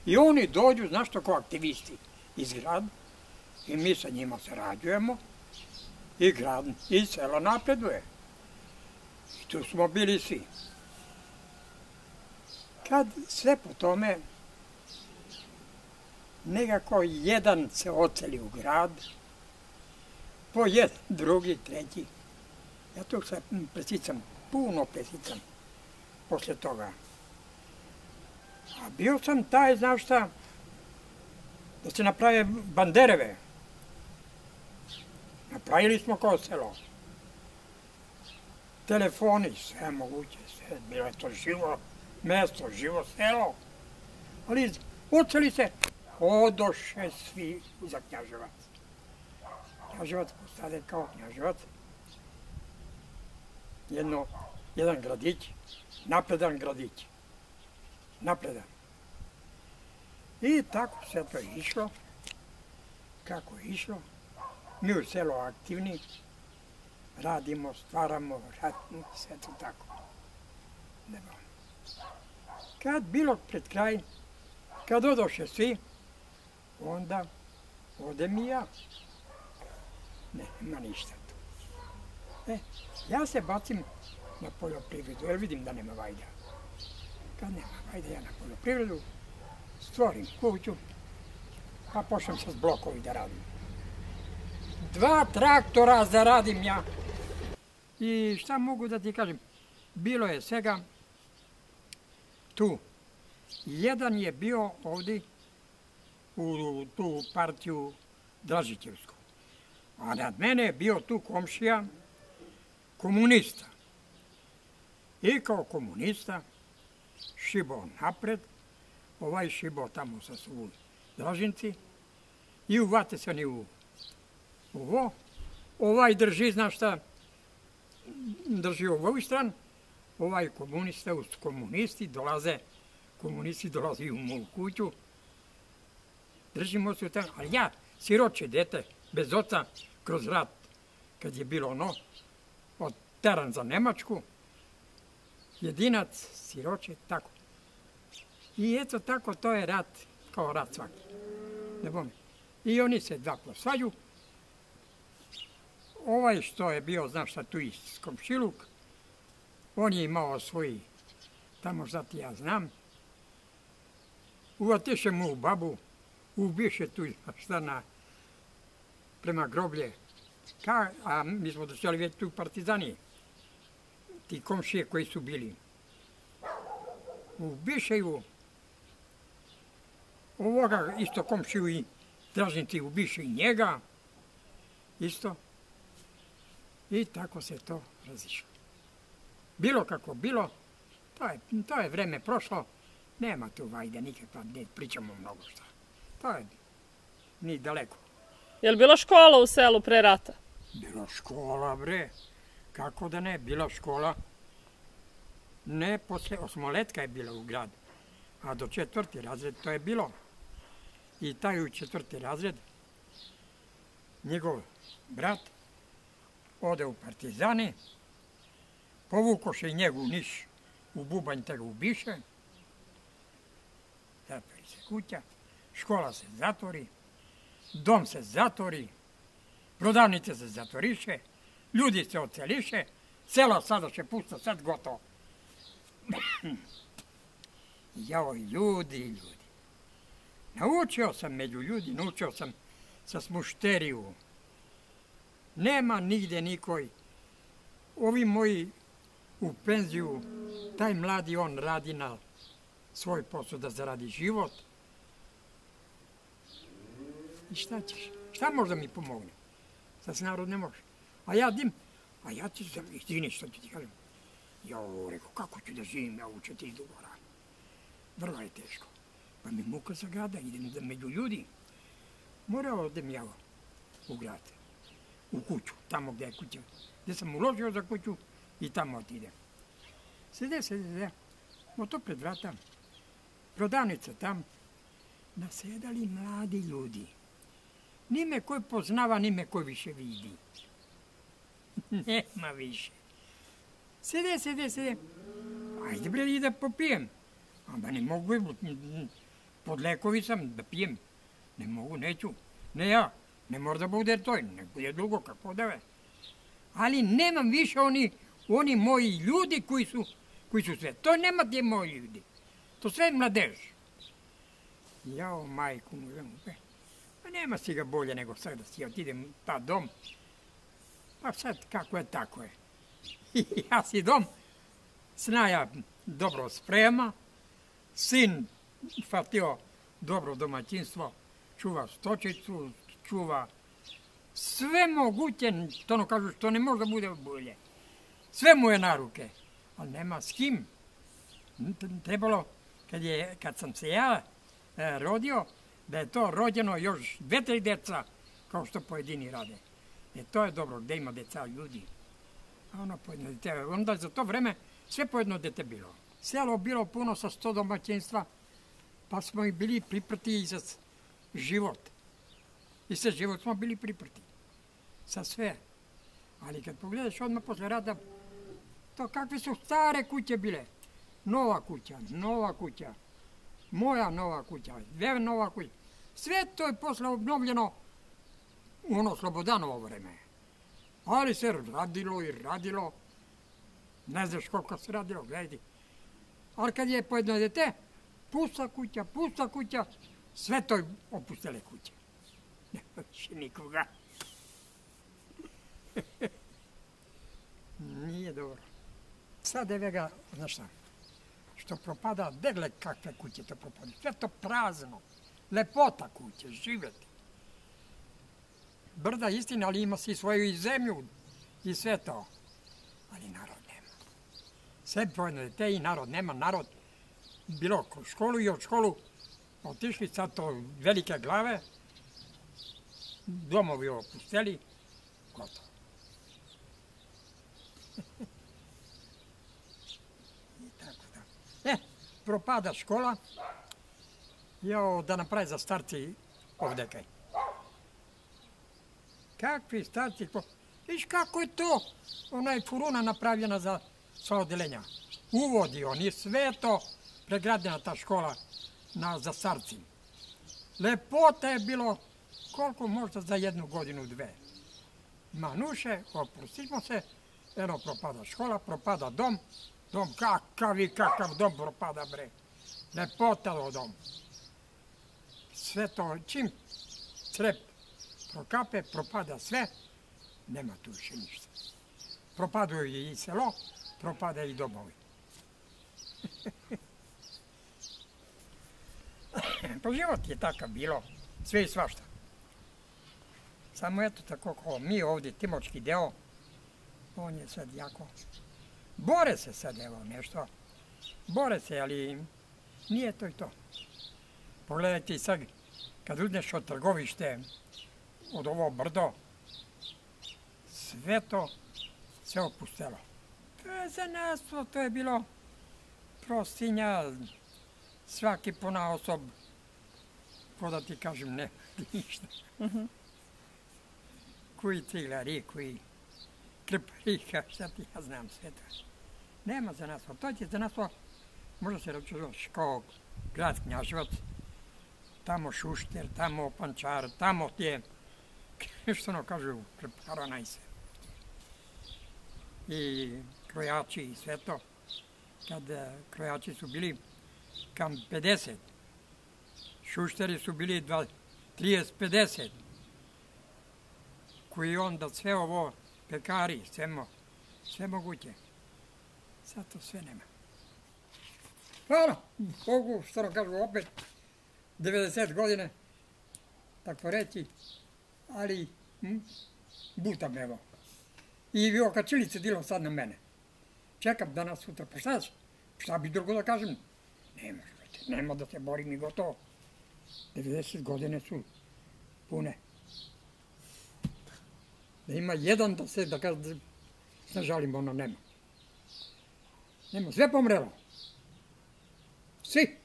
I oni dođu, znaš što, kao aktivisti iz grada i mi sa njima sarađujemo i grad i selo napreduje. I tu smo bili svi. Kad sve po tome, nekako jedan se oceli u grad, po jedan, drugi, treći. Ja tu se presicam, puno presicam posle toga. A bio sam taj, znaš šta, da se naprave bandereve. Napravili smo kao selo. Telefoni, sve moguće, sve. Bilo je to živo mesto, živo selo. Ali oceli se, odoše svi za Knjaževac. Knjaževac postade kao Knjaževac. Jedan gradić, napredan gradić. Napredan. I tako sve to je išlo. Kako je išlo? Mi u selu aktivni, radimo, stvaramo, radimo, sve to tako. Kad bilo pred kraj, kad odoše svi, onda odem i ja. Nema ništa tu. Ja se bacim na poljoprivredu, jer vidim da nema vajda. Kad nema vajda, ja na poljoprivredu stvorim kuću, pa počnem se s blokovi da radim. 2 traktora da radim ja. I šta mogu da ti kažem? Bilo je svega tu. Jedan je bio ovdje u tu partiju Dražićevsku. A nad mene je bio tu komšija komunista. I kao komunista šibao napred, ovaj šibao tamo sa svoj Dražinci i uvate se ni u ovo. Ovaj drži, znaš šta, drži ovoj stran, ovaj komunista uz komunisti dolaze u moju kuću, držimo se tamo, ali ja, siroče dete, bez oca, kroz rat, kad je bilo ono, odteran za Nemačku, jedinac, siroče, tako. I eto tako, to je rat, kao rat svaki. I oni se 2 posvađu. Ovaj što je bio, znaš šta, tu iz Komšiluk, on je imao svoj, tamo šta ti ja znam, uvatiše mu u babu, ubiše tu, šta, prema groblje, a mi smo došli već tu partizani, ti komšije koji su bili. Ubiše ju, ovoga isto komšiju i Dražinci ubiše i njega, isto. I tako se to razišlo. Bilo kako bilo, to je vreme prošlo, nema tu vajde nikakva, ne pričamo mnogo šta. To je ni daleko. Je li bila škola u selu pre rata? Bila škola, bre. Kako da ne, bila škola. Ne, posle 8-letka je bila u gradu, a do 4. razred to je bilo. I taj u 4. razred, njegov brat, ode u partizane, povukoše njegu u Niš, u Bubanj te ga ubiše, zatvori se kuća, škola se zatvori, dom se zatvori, prodavnice se zatvoriše, ljudi se oceliše, selo sada še pusto, sad gotovo. Jao, ljudi. Naučio sam među ljudi, naučio sam sa smušteriju. Nema nigde nikoj. Ovi moji u penziju, taj mladi on radi na svoj posao da zaradi život. I šta ćeš? Šta možda mi pomogne? Sad se narod ne može. A ja ti sam, izvini što ti kažem. Jao, rekao, kako ću da živim ja u 4 dugora? Vrlo je teško. Pa mi muka zagada, idem među ljudi. Morao odem ja u grad, u kuću, tamo gdje je kuća. Gdje sam uložio za kuću i tamo otidem. Sede, to pred vrata, prodavnica tam, nasedali mladi ljudi. Ni me koji poznava, ni me koji više vidi. Nema više. Sede. Ajde bre, i da popijem. Onda ne mogu, pod lekovi sam da pijem. Ne mogu, neću. Ne ja. Ne mora da bude to, ne bude drugo kako dave. Ali nemam više oni moji ljudi koji su sve. To nema gdje moji ljudi. To sve mladež. Jao, majku mu, pa nema si ga bolje nego sad da si otidem u ta dom. Pa sad kako je, tako je. Ja si dom, snaja dobro sprema, sin fatio dobro domaćinstvo, čuva stočicu, čuva sve moguće, to ono kažu što ne može da bude bolje. Sve mu je na ruke, ali nema s kim. Trebalo, kad sam se ja rodio, da je to rođeno još 2-3 deca, kao što pojedini rade. To je dobro, gde ima deca ljudi. Onda za to vreme sve po jedno dete bilo. Selo bilo puno sa 100 domaćinstva, pa smo i bili priprti i za život. I za život smo bili priprti. Sa sve. Ali kad pogledaš odmah posle rada, to kakve su stare kuće bile. Nova kuća, moja nova kuća, 2 nova kuća. Sve to je posle obnovljeno u ono Slobodanovo vreme. Ali se radilo i radilo. Ne znaš koliko se radilo, gledaj. Ali kad je pojedno dete, pusta kuća, sve to je opustele kuće. Nema više nikoga. Nije dobro. Sad je ga, znaš šta, što propada, degle kakve kuće to propada. Sve to prazno. Lepota kuće, živjeti. Brda istina, ali ima si svoju i zemlju i sve to. Ali narod nema. Sve pojedno dete i narod nema. Narod bilo kroz školu i od školu otišli sad to velike glave, domovi opusteli, gotovo. I tako da. Propada škola, da napravi za starci ovdje kaj. Kakvi starci, viš kako je to, ona je furuna napravljena za sva odelenja. Uvodi oni, sve to pregradljena ta škola za starci. Lepota je bilo, koliko možda za 1 godinu, 2. Manuše, oprostimo se, eno propada škola, propada dom, kakav dom propada bre. Lepota o dom. Sve to, čim crep prokape, propada sve, nema tu više ništa. Propadaju i selo, propada i domovi. Pa život je takav bilo, sve i svašta. Samo eto tako kao mi ovdje, Timočki deo, on je sad jako... Bore se sad, evo, nešto. Bore se, ali nije to i to. Pogledajte sad, kad uđeš od Trgovište, od ovo brdo, sve to se opustelo. Za nas to je bilo prostinja, svaki ponaosob, ko da ti kažem, ne, ništa. Koji ciglari, koji krpari, šta ti ja znam sve to. Nema za nas, to je za nas, možda se računaš kao grad Knjaževac, tamo Šušter, tamo Pančar, tamo je, što ono kažu, krparonaj se. I krojači i sve to. Kad krojači su bili kam 50, šušteri su bili 30-50, koji onda sve ovo, pekari, sve moguće. Sad to sve nema. Hvala, Bogu, što nam kažu opet, 90 godine, tako reći, ali butam evo. I vi okačilice dilom sad na mene. Čekam danas, sutra, pa šta bi drugo da kažem? Nema da se borim i gotovo. 90 godine su pune. Da ima jedan da se žalim, ono nema. Nema, sve pomrelo. Svi.